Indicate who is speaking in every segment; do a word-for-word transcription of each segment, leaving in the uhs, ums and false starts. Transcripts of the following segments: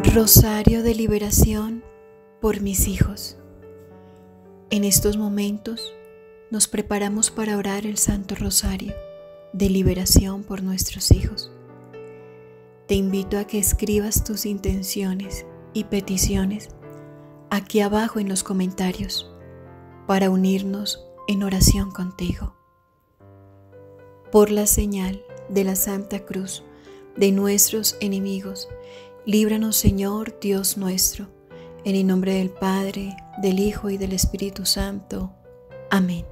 Speaker 1: Rosario de liberación por mis hijos. En estos momentos nos preparamos para orar el Santo Rosario de liberación por nuestros hijos. Te invito a que escribas tus intenciones y peticiones aquí abajo en los comentarios para unirnos en oración contigo. Por la señal de la Santa Cruz de nuestros enemigos, líbranos, Señor Dios nuestro, en el nombre del Padre, del Hijo y del Espíritu Santo. Amén.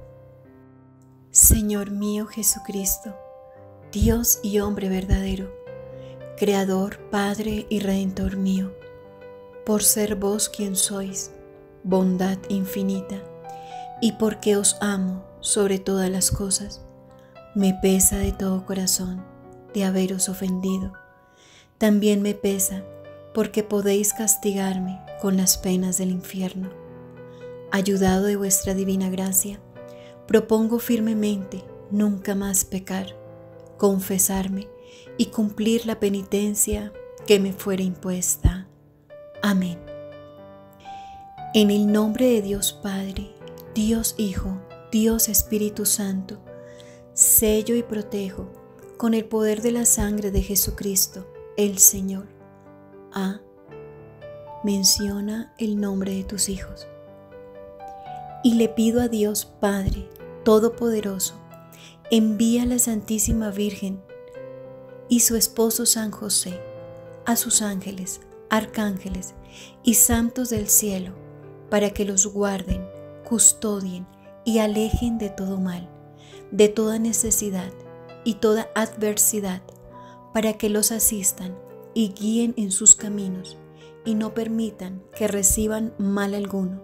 Speaker 1: Señor mío Jesucristo, Dios y hombre verdadero, Creador, Padre y Redentor mío, por ser vos quien sois, bondad infinita, y porque os amo sobre todas las cosas, me pesa de todo corazón de haberos ofendido. También me pesa porque podéis castigarme con las penas del infierno. Ayudado de vuestra divina gracia, propongo firmemente nunca más pecar, confesarme y cumplir la penitencia que me fuera impuesta. Amén. En el nombre de Dios Padre, Dios Hijo, Dios Espíritu Santo, sello y protejo con el poder de la sangre de Jesucristo, el Señor. A. Menciona el nombre de tus hijos. Y le pido a Dios Padre Todopoderoso, envía a la Santísima Virgen y su esposo San José, a sus ángeles, arcángeles y santos del cielo, para que los guarden, custodien y alejen de todo mal, de toda necesidad y toda adversidad, para que los asistan y guíen en sus caminos y no permitan que reciban mal alguno.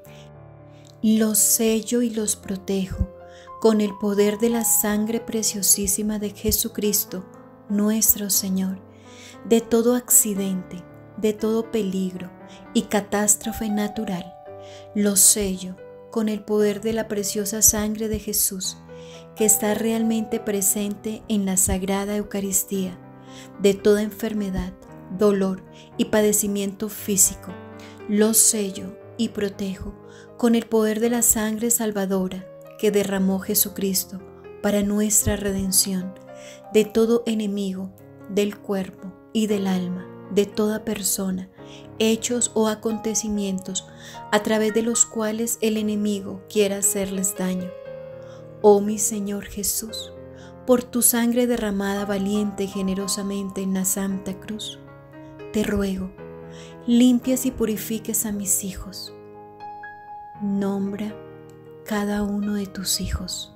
Speaker 1: Los sello y los protejo con el poder de la sangre preciosísima de Jesucristo, nuestro Señor, de todo accidente, de todo peligro y catástrofe natural. Los sello con el poder de la preciosa sangre de Jesús, que está realmente presente en la Sagrada Eucaristía, de toda enfermedad, dolor y padecimiento físico. Los sello y protejo con el poder de la sangre salvadora que derramó Jesucristo para nuestra redención, de todo enemigo del cuerpo y del alma, de toda persona, hechos o acontecimientos a través de los cuales el enemigo quiera hacerles daño. Oh mi Señor Jesús, por tu sangre derramada valiente y generosamente en la Santa Cruz, te ruego, limpies y purifiques a mis hijos. Nombra cada uno de tus hijos.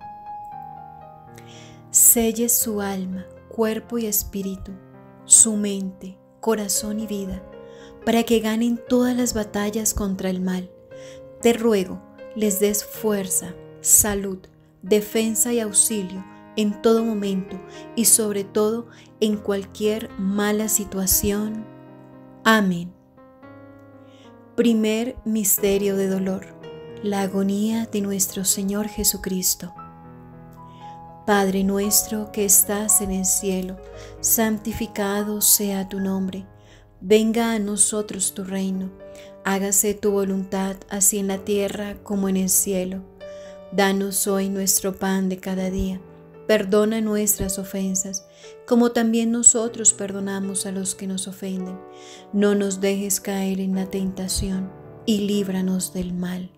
Speaker 1: Selles su alma, cuerpo y espíritu, su mente, corazón y vida, para que ganen todas las batallas contra el mal. Te ruego, les des fuerza, salud, defensa y auxilio en todo momento y sobre todo en cualquier mala situación. Amén. Primer misterio de dolor: la agonía de nuestro Señor Jesucristo. Padre nuestro que estás en el cielo, santificado sea tu nombre. Venga a nosotros tu reino. Hágase tu voluntad, así en la tierra como en el cielo. Danos hoy nuestro pan de cada día. Perdona nuestras ofensas, como también nosotros perdonamos a los que nos ofenden. No nos dejes caer en la tentación, y líbranos del mal.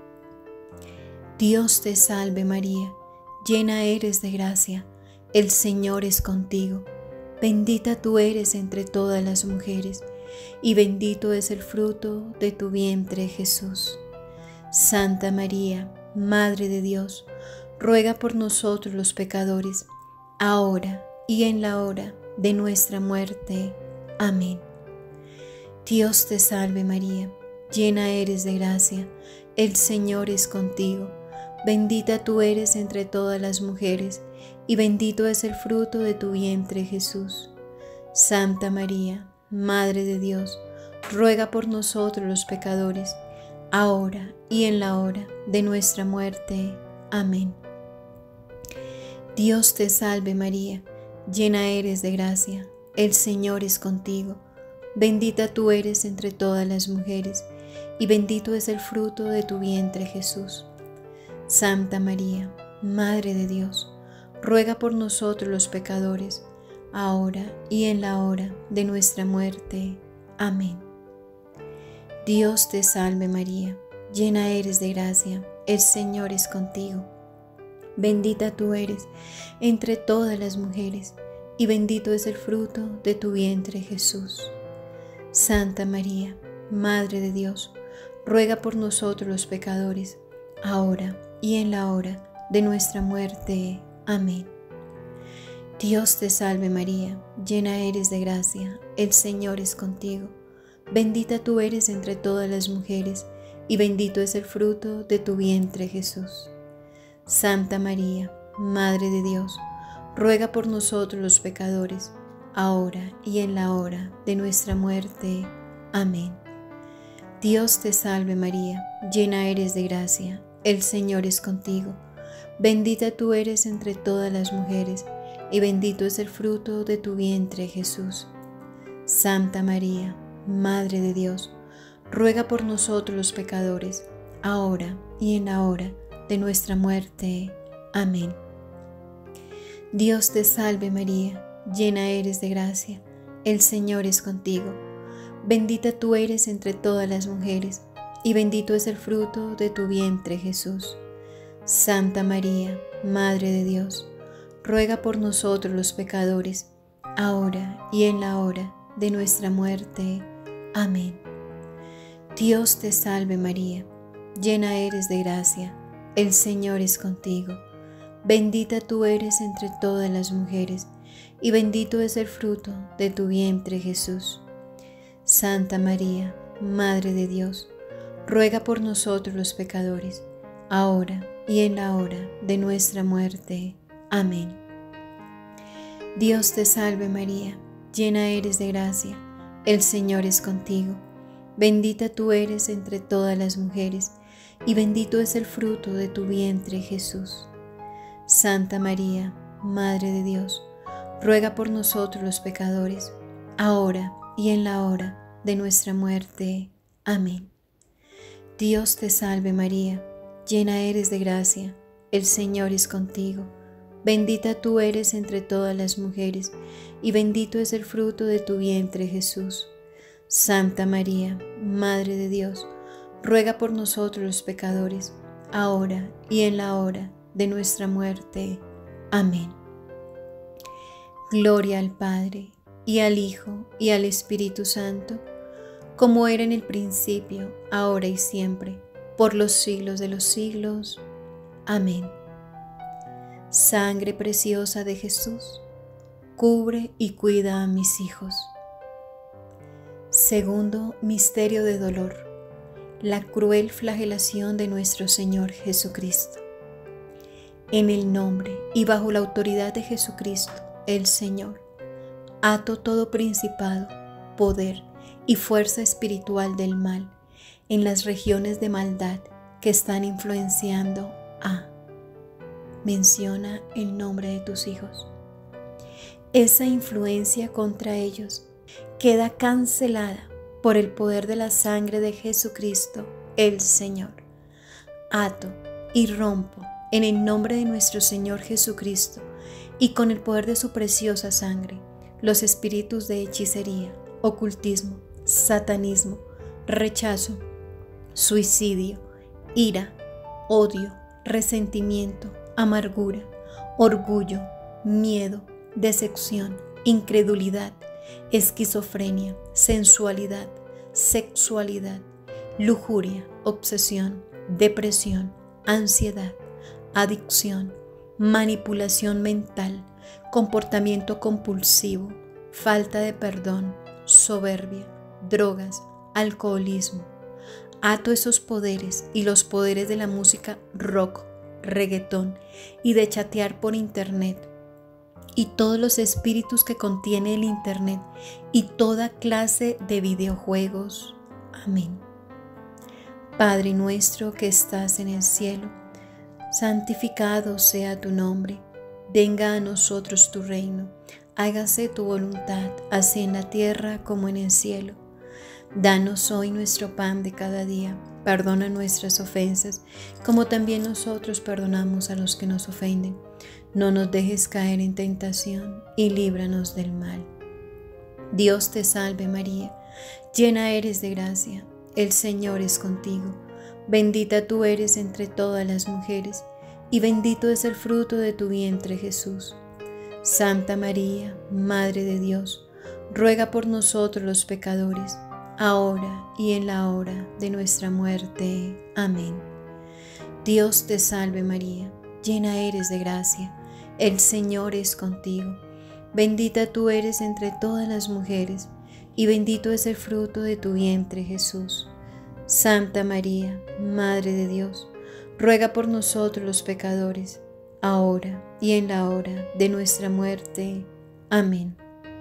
Speaker 1: Dios te salve María, llena eres de gracia, el Señor es contigo. Bendita tú eres entre todas las mujeres, y bendito es el fruto de tu vientre Jesús. Santa María, Madre de Dios, ruega por nosotros los pecadores, ahora y en la hora de nuestra muerte. Amén. Dios te salve María, llena eres de gracia, el Señor es contigo. Bendita tú eres entre todas las mujeres, y bendito es el fruto de tu vientre Jesús. Santa María, Madre de Dios, ruega por nosotros los pecadores, ahora y en la hora de nuestra muerte. Amén. Dios te salve María, llena eres de gracia, el Señor es contigo. Bendita tú eres entre todas las mujeres, y bendito es el fruto de tu vientre, Jesús. Santa María, Madre de Dios, ruega por nosotros los pecadores, ahora y en la hora de nuestra muerte. Amén. Dios te salve María, llena eres de gracia, el Señor es contigo. Bendita tú eres entre todas las mujeres, y bendito es el fruto de tu vientre, Jesús. Santa María, Madre de Dios, ruega por nosotros los pecadores, ahora y en la hora de nuestra muerte. Amén. Dios te salve María, llena eres de gracia, el Señor es contigo. Bendita tú eres entre todas las mujeres, y bendito es el fruto de tu vientre, Jesús. Santa María, Madre de Dios, ruega por nosotros los pecadores, ahora y en la hora de nuestra muerte. Amén. Dios te salve María, llena eres de gracia, el Señor es contigo. Bendita tú eres entre todas las mujeres, y bendito es el fruto de tu vientre, Jesús. Santa María, Madre de Dios, ruega por nosotros los pecadores, ahora y en la hora de nuestra muerte. Amén. Dios te salve María, llena eres de gracia, el Señor es contigo. Bendita tú eres entre todas las mujeres, y bendito es el fruto de tu vientre, Jesús. Santa María, Madre de Dios, ruega por nosotros los pecadores, ahora y en la hora de nuestra muerte. Amén. Dios te salve María, llena eres de gracia, el Señor es contigo. Bendita tú eres entre todas las mujeres, y bendito es el fruto de tu vientre, Jesús. Santa María, Madre de Dios, ruega por nosotros los pecadores, ahora y en la hora de nuestra muerte. Amén. Dios te salve María, llena eres de gracia, el Señor es contigo. Bendita tú eres entre todas las mujeres, y bendito es el fruto de tu vientre, Jesús. Santa María, Madre de Dios, ruega por nosotros los pecadores, ahora y en la hora de nuestra muerte. Amén. Dios te salve María, llena eres de gracia, el Señor es contigo. Bendita tú eres entre todas las mujeres, y bendito es el fruto de tu vientre, Jesús. Santa María, Madre de Dios, ruega por nosotros los pecadores, ahora y en la hora de nuestra muerte. Amén. Gloria al Padre, y al Hijo, y al Espíritu Santo, como era en el principio, ahora y siempre, por los siglos de los siglos. Amén. Sangre preciosa de Jesús, cubre y cuida a mis hijos. Segundo misterio de dolor, la cruel flagelación de nuestro Señor Jesucristo. En el nombre y bajo la autoridad de Jesucristo, el Señor, ato todo principado, poder y fuerza espiritual del mal en las regiones de maldad que están influenciando a. Menciona el nombre de tus hijos. Esa influencia contra ellos queda cancelada por el poder de la sangre de Jesucristo, el Señor. Ato y rompo en el nombre de nuestro Señor Jesucristo y con el poder de su preciosa sangre los espíritus de hechicería, ocultismo, satanismo, rechazo, suicidio, ira, odio, resentimiento, amargura, orgullo, miedo, decepción, incredulidad, esquizofrenia, sensualidad, sexualidad, lujuria, obsesión, depresión, ansiedad, adicción, manipulación mental, comportamiento compulsivo, falta de perdón, soberbia, drogas, alcoholismo. Ato esos poderes y los poderes de la música rock, reggaetón y de chatear por internet, y todos los espíritus que contiene el internet y toda clase de videojuegos. Amén. Padre nuestro que estás en el cielo, santificado sea tu nombre. Venga a nosotros tu reino. hágase tu voluntad, así en la tierra como en el cielo. Danos hoy nuestro pan de cada día. Perdona nuestras ofensas, como también nosotros perdonamos a los que nos ofenden. No nos dejes caer en tentación y líbranos del mal. Dios te salve María, llena eres de gracia, el Señor es contigo. Bendita tú eres entre todas las mujeres, y bendito es el fruto de tu vientre Jesús. Santa María, Madre de Dios, ruega por nosotros los pecadores, ahora y en la hora de nuestra muerte. Amén. Dios te salve María, llena eres de gracia, el Señor es contigo. Bendita tú eres entre todas las mujeres, y bendito es el fruto de tu vientre Jesús. Santa María, Madre de Dios, ruega por nosotros los pecadores, ahora y en la hora de nuestra muerte. Amén.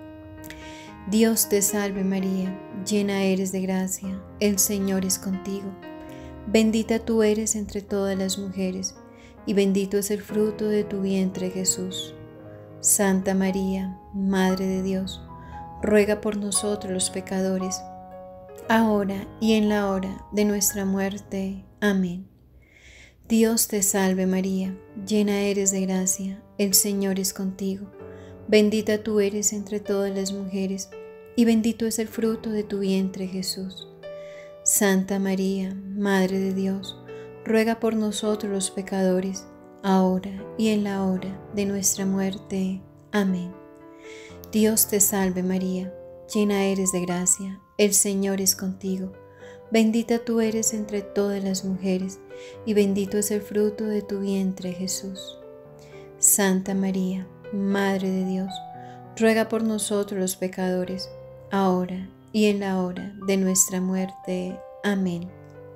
Speaker 1: Dios te salve María, llena eres de gracia, el Señor es contigo. Bendita tú eres entre todas las mujeres, y bendito es el fruto de tu vientre Jesús. Santa María, Madre de Dios, ruega por nosotros los pecadores, ahora y en la hora de nuestra muerte. Amén. Dios te salve María, llena eres de gracia, el Señor es contigo. Bendita tú eres entre todas las mujeres, y bendito es el fruto de tu vientre Jesús. Santa María, Madre de Dios, ruega por nosotros los pecadores, ahora y en la hora de nuestra muerte. Amén. Dios te salve María, llena eres de gracia, el Señor es contigo. Bendita tú eres entre todas las mujeres, y bendito es el fruto de tu vientre Jesús. Santa María, Madre de Dios, ruega por nosotros los pecadores, ahora y en la hora de nuestra muerte. Amén.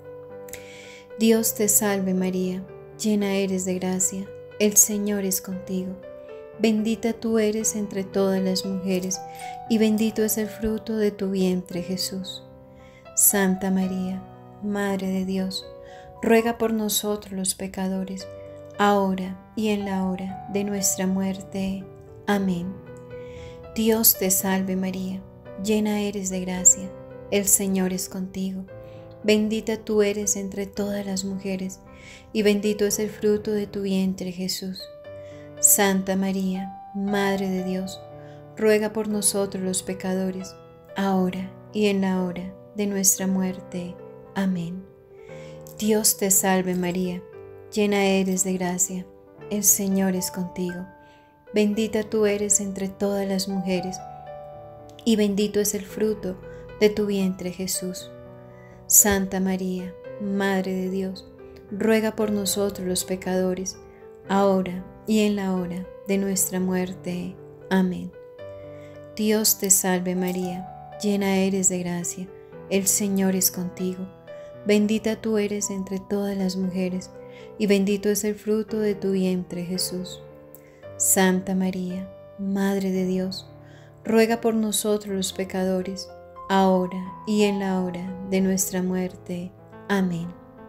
Speaker 1: Dios te salve María, llena eres de gracia, el Señor es contigo. Bendita tú eres entre todas las mujeres, y bendito es el fruto de tu vientre Jesús. Santa María, Madre de Dios, ruega por nosotros los pecadores, ahora y en la hora de nuestra muerte. Amén. Dios te salve María, llena eres de gracia, el Señor es contigo. Bendita tú eres entre todas las mujeres, y bendito es el fruto de tu vientre Jesús. Santa María, Madre de Dios, ruega por nosotros los pecadores, ahora y en la hora de nuestra muerte. Amén. Dios te salve María, llena eres de gracia, el Señor es contigo. Bendita tú eres entre todas las mujeres, y bendito es el fruto de tu vientre Jesús. Santa María, Madre de Dios, ruega por nosotros los pecadores, ahora y en la hora de nuestra muerte. Amén. Dios te salve María, llena eres de gracia, el Señor es contigo. Bendita tú eres entre todas las mujeres, y bendito es el fruto de tu vientre Jesús. Santa María, Madre de Dios, ruega por nosotros los pecadores, ahora y en la hora de nuestra muerte. Amén.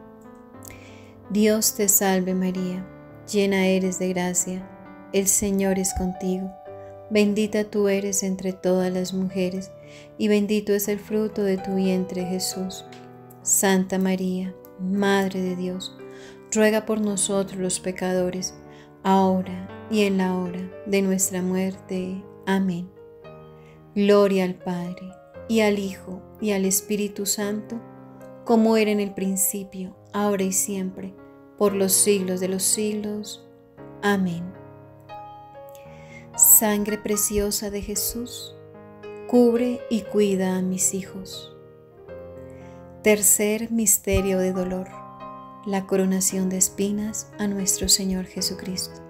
Speaker 1: Dios te salve María, llena eres de gracia, el Señor es contigo. Bendita tú eres entre todas las mujeres, y bendito es el fruto de tu vientre Jesús. Santa María, Madre de Dios, ruega por nosotros los pecadores, ahora y en la hora de nuestra muerte. Amén. Gloria al Padre, y al Hijo, y al Espíritu Santo, como era en el principio, ahora y siempre, por los siglos de los siglos. Amén. Sangre preciosa de Jesús, cubre y cuida a mis hijos. Tercer misterio de dolor, la coronación de espinas a nuestro Señor Jesucristo.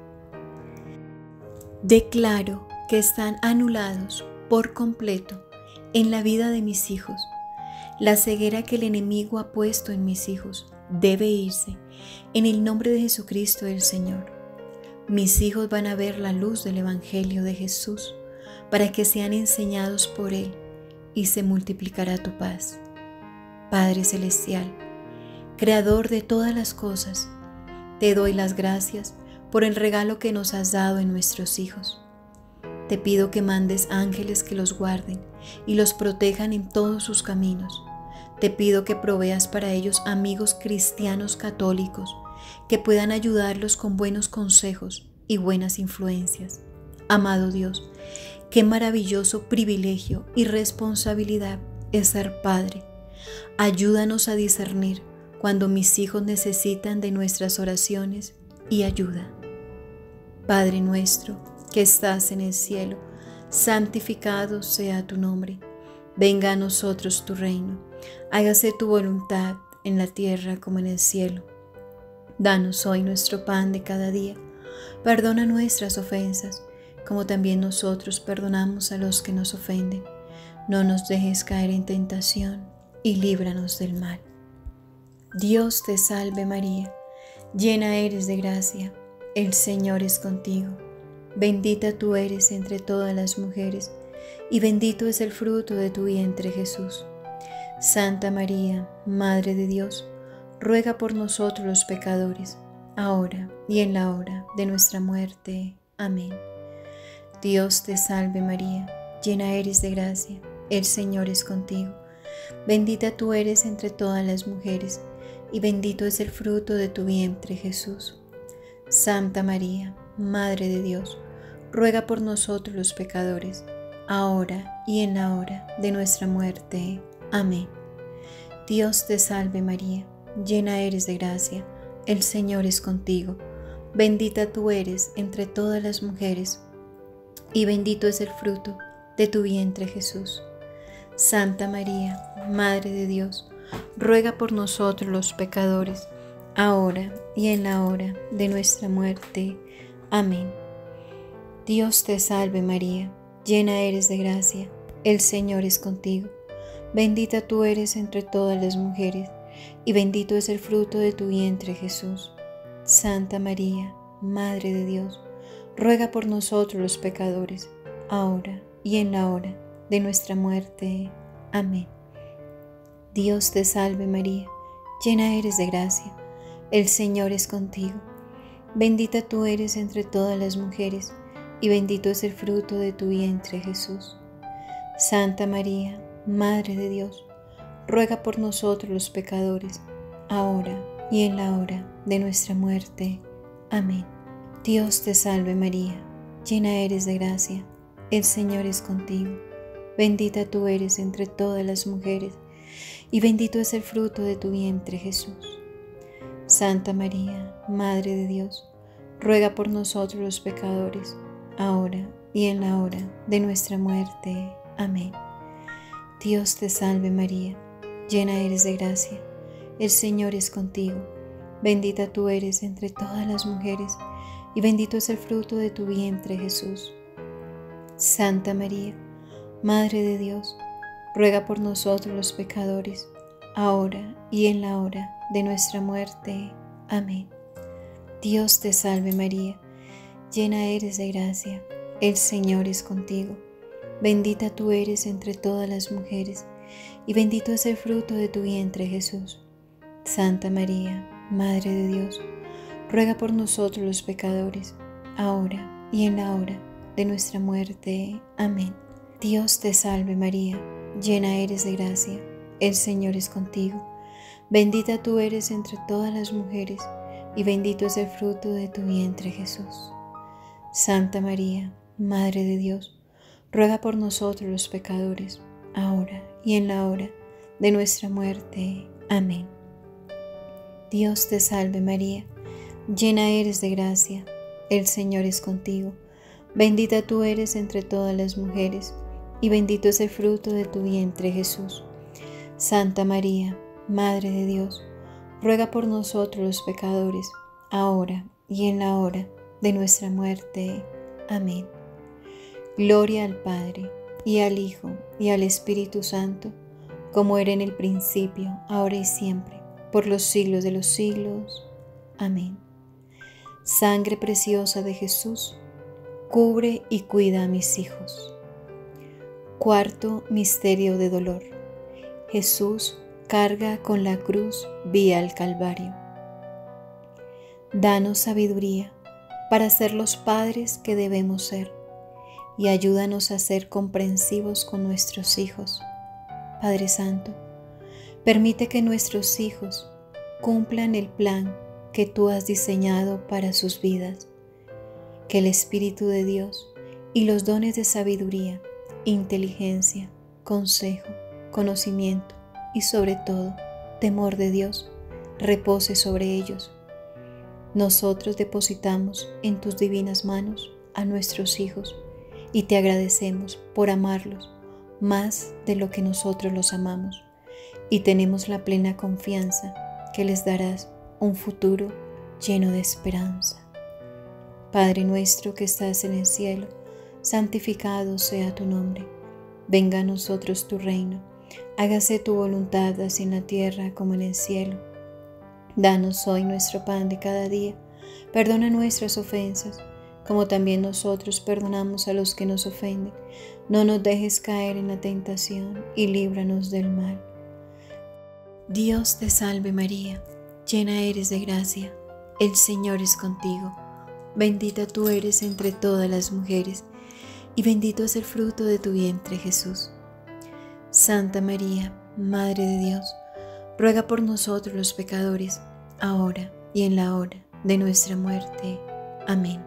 Speaker 1: Declaro que están anulados por completo en la vida de mis hijos. La ceguera que el enemigo ha puesto en mis hijos debe irse en el nombre de Jesucristo el Señor. Mis hijos van a ver la luz del Evangelio de Jesús para que sean enseñados por Él y se multiplicará tu paz. Padre Celestial, Creador de todas las cosas, te doy las gracias por el regalo que nos has dado en nuestros hijos. Te pido que mandes ángeles que los guarden y los protejan en todos sus caminos. Te pido que proveas para ellos amigos cristianos católicos que puedan ayudarlos con buenos consejos y buenas influencias. Amado Dios, qué maravilloso privilegio y responsabilidad es ser padre. Ayúdanos a discernir cuando mis hijos necesitan de nuestras oraciones y ayuda. Padre nuestro, que estás en el cielo, santificado sea tu nombre. Venga a nosotros tu reino. Hágase tu voluntad en la tierra como en el cielo. Danos hoy nuestro pan de cada día. Perdona nuestras ofensas, como también nosotros perdonamos a los que nos ofenden. No nos dejes caer en tentación y líbranos del mal. Dios te salve María, llena eres de gracia, el Señor es contigo. Bendita tú eres entre todas las mujeres, y bendito es el fruto de tu vientre Jesús. Santa María, Madre de Dios, ruega por nosotros los pecadores, ahora y en la hora de nuestra muerte. Amén. Dios te salve María, llena eres de gracia, el Señor es contigo. Bendita tú eres entre todas las mujeres, y bendito es el fruto de tu vientre Jesús. Santa María, Madre de Dios, ruega por nosotros los pecadores, ahora y en la hora de nuestra muerte. Amén. Dios te salve María, llena eres de gracia, el Señor es contigo. Bendita tú eres entre todas las mujeres, y bendito es el fruto de tu vientre Jesús. Santa María, Madre de Dios, ruega por nosotros los pecadores, ahora y en la hora de nuestra muerte. Amén. Dios te salve María, llena eres de gracia, el Señor es contigo. Bendita tú eres entre todas las mujeres, y bendito es el fruto de tu vientre Jesús. Santa María, Madre de Dios, ruega por nosotros los pecadores, ahora y en la hora de nuestra muerte. Amén. Dios te salve María, llena eres de gracia, el Señor es contigo. Bendita tú eres entre todas las mujeres, y bendito es el fruto de tu vientre Jesús. Santa María, Madre de Dios, ruega por nosotros los pecadores, ahora y en la hora de nuestra muerte. Amén. Dios te salve María, llena eres de gracia, el Señor es contigo. Bendita tú eres entre todas las mujeres, y bendito es el fruto de tu vientre Jesús. Santa María, Madre de Dios, ruega por nosotros los pecadores, ahora y en la hora de nuestra muerte. Amén. Dios te salve María, llena eres de gracia, el Señor es contigo. Bendita tú eres entre todas las mujeres, y bendito es el fruto de tu vientre Jesús. Santa María, Madre de Dios, ruega por nosotros los pecadores, ahora y en la hora de nuestra muerte. Amén. Dios te salve María, llena eres de gracia, el Señor es contigo. Bendita tú eres entre todas las mujeres, y bendito es el fruto de tu vientre Jesús. Santa María, Madre de Dios, ruega por nosotros los pecadores, ahora y en la hora de nuestra muerte. Amén. Dios te salve María, llena eres de gracia, el Señor es contigo. Bendita tú eres entre todas las mujeres, y bendito es el fruto de tu vientre Jesús. Santa María, Madre de Dios, ruega por nosotros los pecadores, ahora y en la hora de nuestra muerte. Amén. Dios te salve María, llena eres de gracia, el Señor es contigo. Bendita tú eres entre todas las mujeres, y bendito es el fruto de tu vientre Jesús. Santa María, Madre de Dios, ruega por nosotros los pecadores, ahora y en la hora de nuestra muerte. Amén. Gloria al Padre, y al Hijo, y al Espíritu Santo, como era en el principio, ahora y siempre, por los siglos de los siglos. Amén. Sangre preciosa de Jesús, cubre y cuida a mis hijos. Cuarto misterio de dolor. Jesús carga con la cruz vía al Calvario. Danos sabiduría para ser los padres que debemos ser, y ayúdanos a ser comprensivos con nuestros hijos. Padre Santo, permite que nuestros hijos cumplan el plan que tú has diseñado para sus vidas, que el Espíritu de Dios y los dones de sabiduría, inteligencia, consejo, conocimiento y sobre todo temor de Dios repose sobre ellos. Nosotros depositamos en tus divinas manos a nuestros hijos y te agradecemos por amarlos más de lo que nosotros los amamos, y tenemos la plena confianza que les darás un futuro lleno de esperanza. Padre nuestro que estás en el cielo, santificado sea tu nombre. Venga a nosotros tu reino. Hágase tu voluntad así en la tierra como en el cielo. Danos hoy nuestro pan de cada día. Perdona nuestras ofensas, como también nosotros perdonamos a los que nos ofenden. No nos dejes caer en la tentación y líbranos del mal. Dios te salve María, llena eres de gracia, el Señor es contigo. Bendita tú eres entre todas las mujeres, y bendito es el fruto de tu vientre Jesús. Santa María, Madre de Dios, ruega por nosotros los pecadores, ahora y en la hora de nuestra muerte. Amén.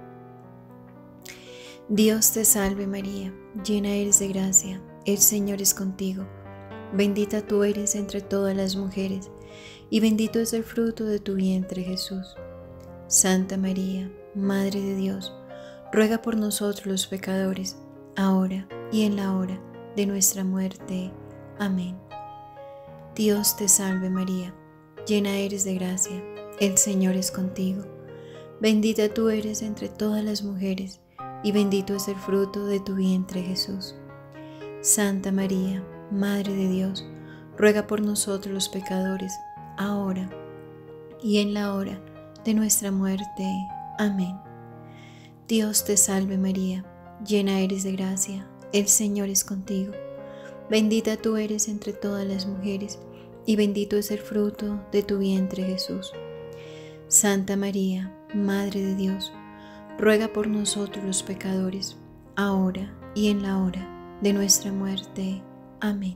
Speaker 1: Dios te salve María, llena eres de gracia, el Señor es contigo. Bendita tú eres entre todas las mujeres, y bendito es el fruto de tu vientre Jesús. Santa María, Madre de Dios, ruega por nosotros los pecadores, ahora y en la hora de nuestra muerte. Amén. Dios te salve María, llena eres de gracia, el Señor es contigo. Bendita tú eres entre todas las mujeres, y bendito es el fruto de tu vientre Jesús. Santa María, Madre de Dios, ruega por nosotros los pecadores, ahora y en la hora de nuestra muerte. Amén. Dios te salve María, llena eres de gracia, el Señor es contigo. Bendita tú eres entre todas las mujeres, y bendito es el fruto de tu vientre Jesús. Santa María, Madre de Dios, ruega por nosotros los pecadores, ahora y en la hora de nuestra muerte. Amén.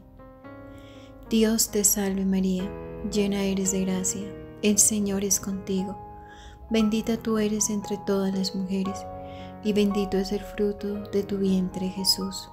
Speaker 1: Dios te salve María, llena eres de gracia, el Señor es contigo. Bendita tú eres entre todas las mujeres, y bendito es el fruto de tu vientre Jesús.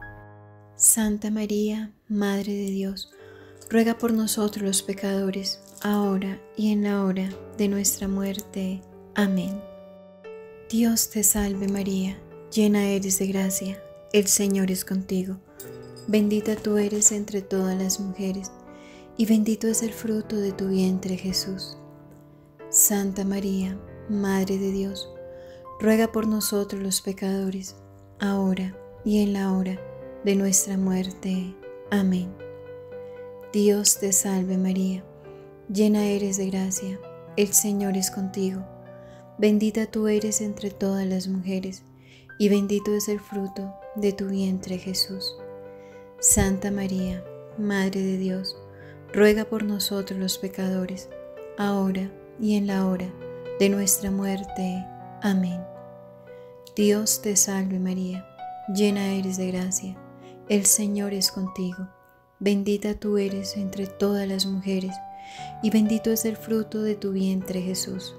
Speaker 1: Santa María, Madre de Dios, ruega por nosotros los pecadores, ahora y en la hora de nuestra muerte. Amén. Dios te salve María, llena eres de gracia, el Señor es contigo. Bendita tú eres entre todas las mujeres, y bendito es el fruto de tu vientre Jesús. Santa María, Madre de Dios, ruega por nosotros los pecadores, ahora y en la hora de nuestra muerte. Amén. Dios te salve María, llena eres de gracia, el Señor es contigo. Bendita tú eres entre todas las mujeres, y bendito es el fruto de tu vientre Jesús. Santa María, Madre de Dios, ruega por nosotros los pecadores, ahora y en la hora de nuestra muerte. Amén. Dios te salve María, llena eres de gracia, el Señor es contigo. Bendita tú eres entre todas las mujeres, y bendito es el fruto de tu vientre Jesús.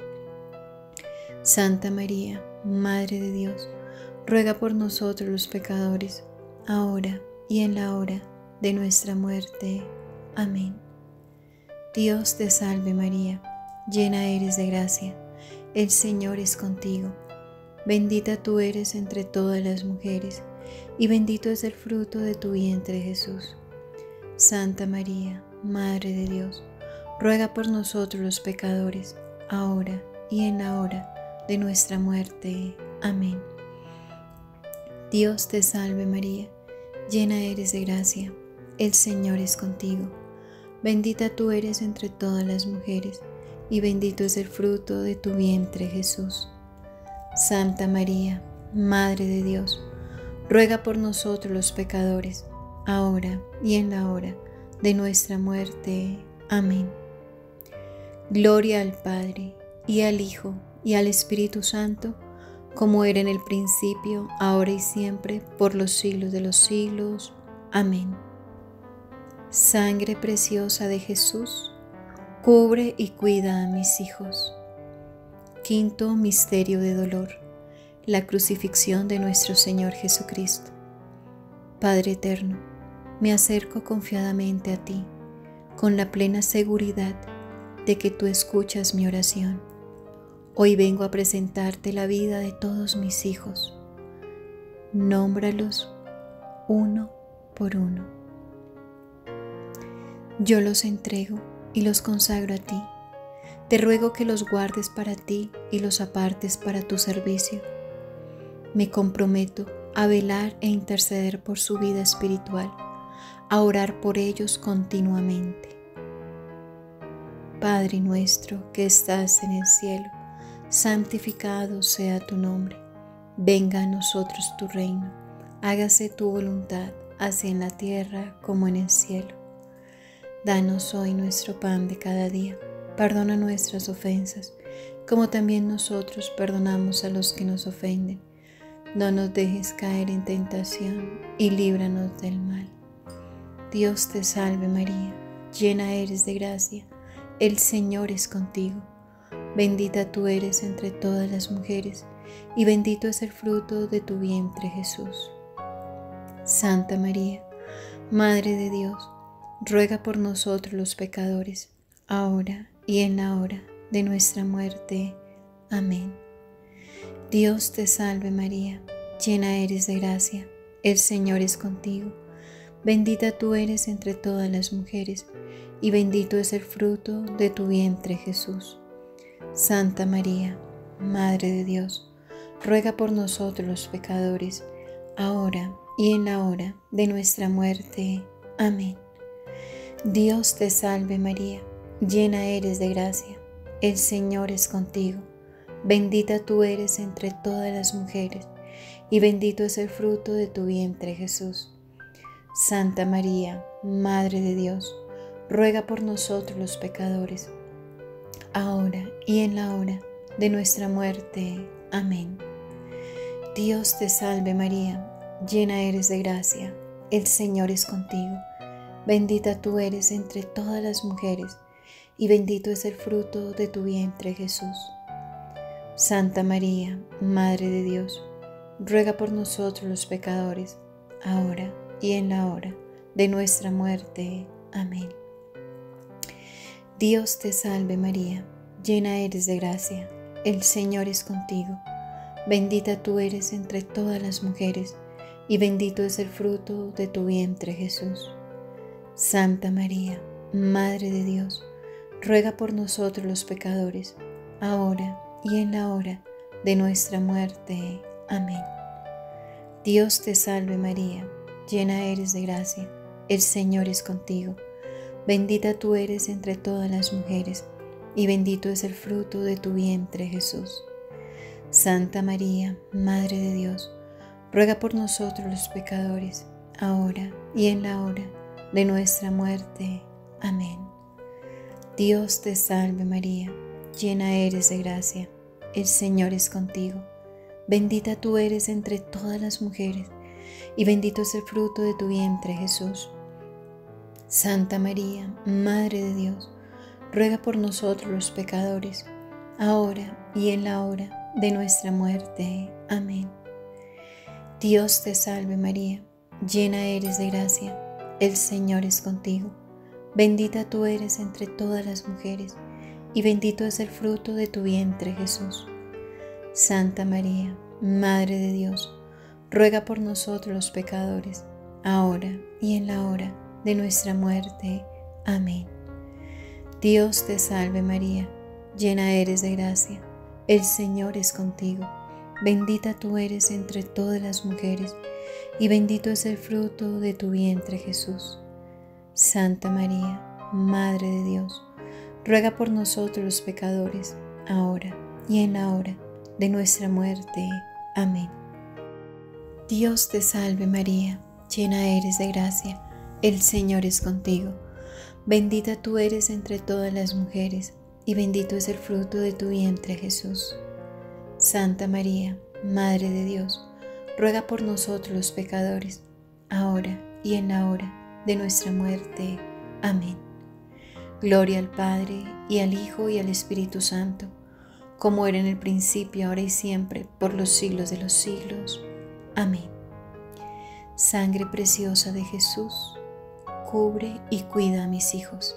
Speaker 1: Santa María, Madre de Dios, ruega por nosotros los pecadores, ahora y en la hora de nuestra muerte. Amén. Dios te salve María, llena eres de gracia, el Señor es contigo. Bendita tú eres entre todas las mujeres, y bendito es el fruto de tu vientre Jesús. Santa María, Madre de Dios, ruega por nosotros los pecadores, ahora y en la hora de nuestra muerte. Amén. Dios te salve María, llena eres de gracia, el Señor es contigo. Bendita tú eres entre todas las mujeres, y bendito es el fruto de tu vientre Jesús. Santa María, Madre de Dios, ruega por nosotros los pecadores, ahora y en la hora de nuestra muerte. Amén. Gloria al Padre, y al Hijo, y al Espíritu Santo, como era en el principio, ahora y siempre, por los siglos de los siglos. Amén. Sangre preciosa de Jesús, cubre y cuida a mis hijos. Quinto misterio de dolor, la crucifixión de nuestro Señor Jesucristo. Padre eterno, me acerco confiadamente a ti, con la plena seguridad de que tú escuchas mi oración. Hoy vengo a presentarte la vida de todos mis hijos. Nómbralos uno por uno. Yo los entrego y los consagro a ti. Te ruego que los guardes para ti y los apartes para tu servicio. Me comprometo a velar e interceder por su vida espiritual, a orar por ellos continuamente. Padre nuestro que estás en el cielo, santificado sea tu nombre. Venga a nosotros tu reino. Hágase tu voluntad, así en la tierra como en el cielo. Danos hoy nuestro pan de cada día. Perdona nuestras ofensas, como también nosotros perdonamos a los que nos ofenden. No nos dejes caer en tentación y líbranos del mal. Dios te salve María, llena eres de gracia, el Señor es contigo. Bendita tú eres entre todas las mujeres, y bendito es el fruto de tu vientre Jesús. Santa María, Madre de Dios, ruega por nosotros los pecadores, ahora y en la hora de nuestra muerte. Amén. Dios te salve María, llena eres de gracia, el Señor es contigo. Bendita tú eres entre todas las mujeres, y bendito es el fruto de tu vientre Jesús. Santa María, Madre de Dios, ruega por nosotros los pecadores, ahora y en la hora de nuestra muerte. Amén. Dios te salve María, llena eres de gracia, el Señor es contigo. Bendita tú eres entre todas las mujeres, y bendito es el fruto de tu vientre Jesús. Santa María, Madre de Dios, ruega por nosotros los pecadores, ahora y en la hora de nuestra muerte. Amén. Dios te salve María, llena eres de gracia, el Señor es contigo. Bendita tú eres entre todas las mujeres, y bendito es el fruto de tu vientre Jesús. Santa María, Madre de Dios, ruega por nosotros los pecadores, ahora y en la hora de nuestra muerte. Amén. Dios te salve María, llena eres de gracia, el Señor es contigo. Bendita tú eres entre todas las mujeres, y bendito es el fruto de tu vientre Jesús. Santa María, Madre de Dios, ruega por nosotros los pecadores, ahora y en la hora de nuestra muerte. Amén. Dios te salve María, llena eres de gracia, el Señor es contigo. Bendita tú eres entre todas las mujeres, y bendito es el fruto de tu vientre Jesús. Santa María, Madre de Dios, ruega por nosotros los pecadores, ahora y en la hora de nuestra muerte. Amén. Dios te salve María, llena eres de gracia, el Señor es contigo. Bendita tú eres entre todas las mujeres, y bendito es el fruto de tu vientre Jesús. Santa María, Madre de Dios, ruega por nosotros los pecadores, ahora y en la hora de nuestra muerte. Amén. Dios te salve María, llena eres de gracia, el Señor es contigo. Bendita tú eres entre todas las mujeres, y bendito es el fruto de tu vientre Jesús. Santa María, Madre de Dios, ruega por nosotros los pecadores, ahora y en la hora de nuestra muerte. Amén. Dios te salve María, llena eres de gracia, el Señor es contigo. Bendita tú eres entre todas las mujeres, y bendito es el fruto de tu vientre Jesús. Santa María, Madre de Dios, ruega por nosotros los pecadores, ahora y en la hora de nuestra muerte. Amén. Dios te salve María, llena eres de gracia, el Señor es contigo. Bendita tú eres entre todas las mujeres, y bendito es el fruto de tu vientre Jesús. Santa María, Madre de Dios, ruega por nosotros los pecadores, ahora y en la hora de nuestra muerte. Amén. Gloria al Padre, y al Hijo, y al Espíritu Santo, como era en el principio, ahora y siempre, por los siglos de los siglos. Amén. Sangre preciosa de Jesús, cubre y cuida a mis hijos.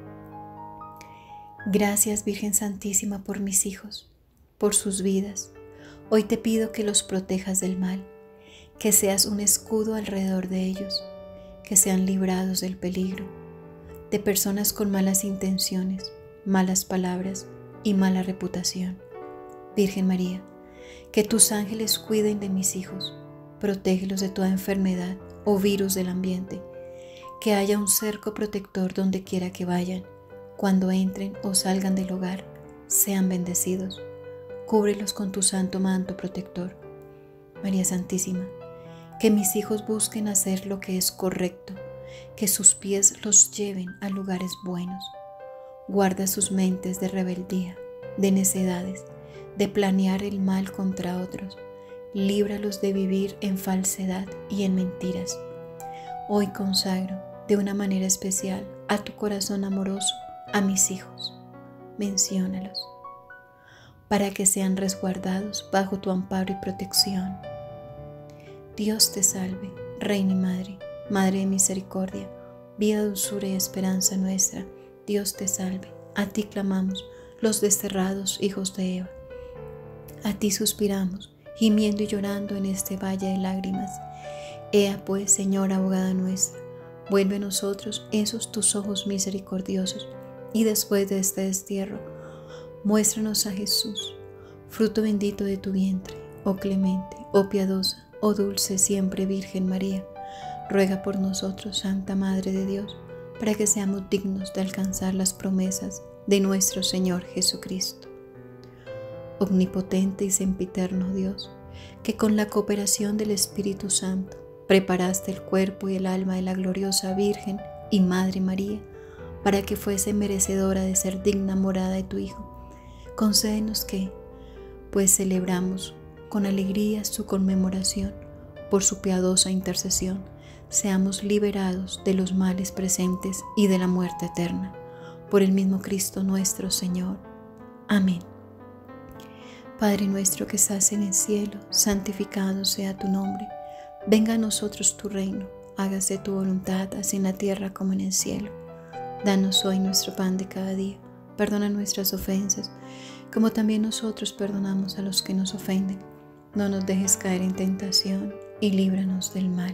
Speaker 1: Gracias, Virgen Santísima, por mis hijos, por sus vidas. Hoy te pido que los protejas del mal, que seas un escudo alrededor de ellos, que sean librados del peligro, de personas con malas intenciones, malas palabras y mala reputación. Virgen María, que tus ángeles cuiden de mis hijos, protégelos de toda enfermedad o virus del ambiente, que haya un cerco protector donde quiera que vayan, cuando entren o salgan del hogar, sean bendecidos. Cúbrelos con tu santo manto protector. María Santísima, que mis hijos busquen hacer lo que es correcto, que sus pies los lleven a lugares buenos. Guarda sus mentes de rebeldía, de necedades, de planear el mal contra otros. Líbralos de vivir en falsedad y en mentiras. Hoy consagro de una manera especial a tu corazón amoroso a mis hijos. Menciónalos, para que sean resguardados bajo tu amparo y protección. Dios te salve, Reina y Madre, Madre de misericordia, vida, dulzura y esperanza nuestra. Dios te salve, a ti clamamos, los desterrados hijos de Eva. A ti suspiramos, gimiendo y llorando en este valle de lágrimas. Ea pues, Señora abogada nuestra, vuelve a nosotros esos tus ojos misericordiosos, y después de este destierro, muéstranos a Jesús, fruto bendito de tu vientre, oh clemente, oh piadosa, oh dulce siempre Virgen María. Ruega por nosotros, Santa Madre de Dios, para que seamos dignos de alcanzar las promesas de nuestro Señor Jesucristo. Omnipotente y sempiterno Dios, que con la cooperación del Espíritu Santo preparaste el cuerpo y el alma de la gloriosa Virgen y Madre María, para que fuese merecedora de ser digna morada de tu Hijo, concédenos que, pues celebramos con alegría su conmemoración, por su piadosa intercesión, seamos liberados de los males presentes y de la muerte eterna, por el mismo Cristo nuestro Señor. Amén. Padre nuestro que estás en el cielo, santificado sea tu nombre. Venga a nosotros tu reino, hágase tu voluntad, así en la tierra como en el cielo. Danos hoy nuestro pan de cada día, perdona nuestras ofensas, como también nosotros perdonamos a los que nos ofenden. No nos dejes caer en tentación y líbranos del mal.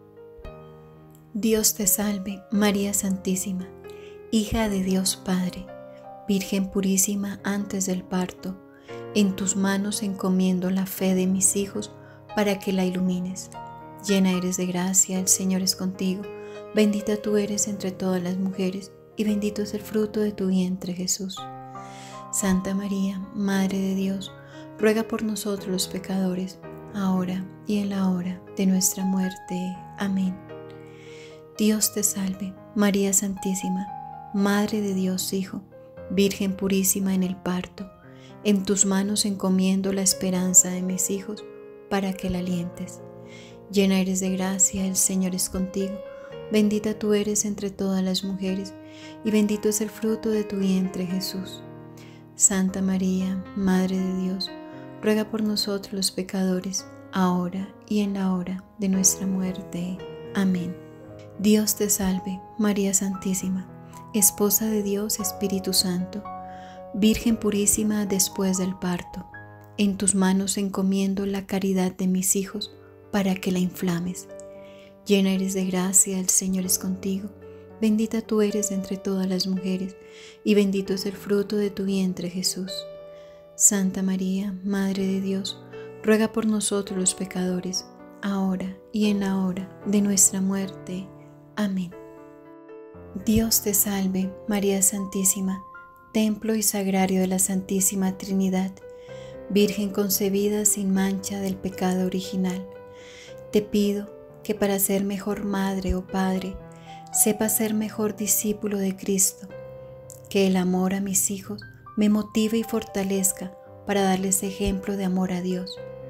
Speaker 1: Dios te salve, María Santísima, hija de Dios Padre, Virgen purísima antes del parto. En tus manos encomiendo la fe de mis hijos para que la ilumines. Llena eres de gracia, el Señor es contigo. Bendita tú eres entre todas las mujeres, y bendito es el fruto de tu vientre, Jesús. Santa María, Madre de Dios, ruega por nosotros los pecadores, ahora y en la hora de nuestra muerte. Amén. Dios te salve, María Santísima, Madre de Dios Hijo, Virgen purísima en el parto. En tus manos encomiendo la esperanza de mis hijos, para que la alientes. Llena eres de gracia, el Señor es contigo. Bendita tú eres entre todas las mujeres, y bendito es el fruto de tu vientre, Jesús. Santa María, Madre de Dios, ruega por nosotros los pecadores, ahora y en la hora de nuestra muerte. Amén. Dios te salve, María Santísima, Esposa de Dios Espíritu Santo, Virgen purísima después del parto. En tus manos encomiendo la caridad de mis hijos, para que la inflames. Llena eres de gracia, el Señor es contigo. Bendita tú eres entre todas las mujeres, y bendito es el fruto de tu vientre, Jesús. Santa María, Madre de Dios, ruega por nosotros los pecadores, ahora y en la hora de nuestra muerte. Amén. Dios te salve, María Santísima, templo y sagrario de la Santísima Trinidad, Virgen concebida sin mancha del pecado original. Te pido que para ser mejor madre o padre, sepa ser mejor discípulo de Cristo, que el amor a mis hijos me motive y fortalezca para darles ejemplo de amor a Dios,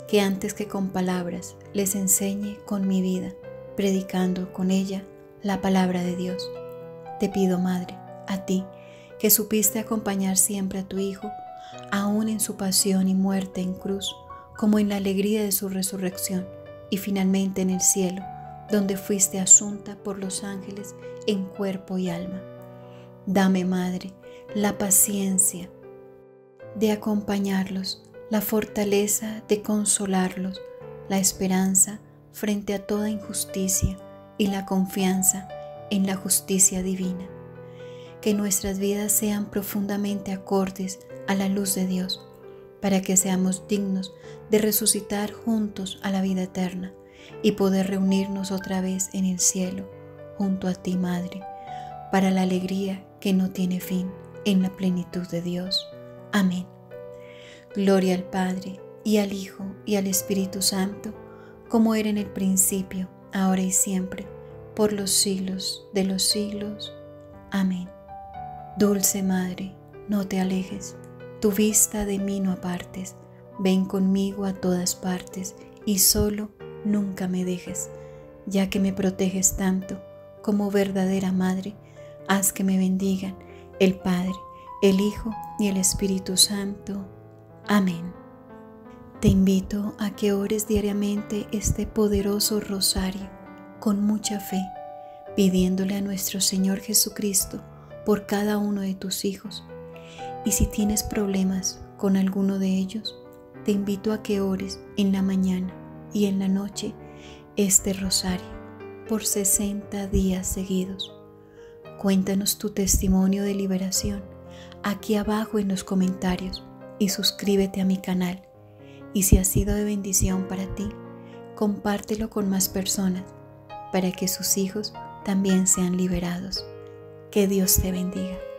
Speaker 1: que antes que con palabras les enseñe con mi vida, predicando con ella la palabra de Dios. Te pido, Madre, a ti, que supiste acompañar siempre a tu Hijo, aún en su pasión y muerte en cruz, como en la alegría de su resurrección, y finalmente en el cielo, donde fuiste asunta por los ángeles en cuerpo y alma. Dame, Madre, la paciencia de acompañarlos, la fortaleza de consolarlos, la esperanza frente a toda injusticia y la confianza en la justicia divina. Que nuestras vidas sean profundamente acordes a la luz de Dios, para que seamos dignos de resucitar juntos a la vida eterna y poder reunirnos otra vez en el cielo, junto a ti, Madre, para la alegría que no tiene fin en la plenitud de Dios. Amén. Gloria al Padre, y al Hijo, y al Espíritu Santo, como era en el principio, ahora y siempre, por los siglos de los siglos. Amén. Dulce Madre, no te alejes, tu vista de mí no apartes, ven conmigo a todas partes, y solo nunca me dejes, ya que me proteges tanto como verdadera Madre. Haz que me bendigan el Padre, el Hijo y el Espíritu Santo. Amén. Te invito a que ores diariamente este poderoso rosario con mucha fe, pidiéndole a nuestro Señor Jesucristo por cada uno de tus hijos. Y si tienes problemas con alguno de ellos, te invito a que ores en la mañana y en la noche este rosario por sesenta días seguidos. Cuéntanos tu testimonio de liberación aquí abajo en los comentarios y suscríbete a mi canal. Y si ha sido de bendición para ti, compártelo con más personas para que sus hijos también sean liberados. Que Dios te bendiga.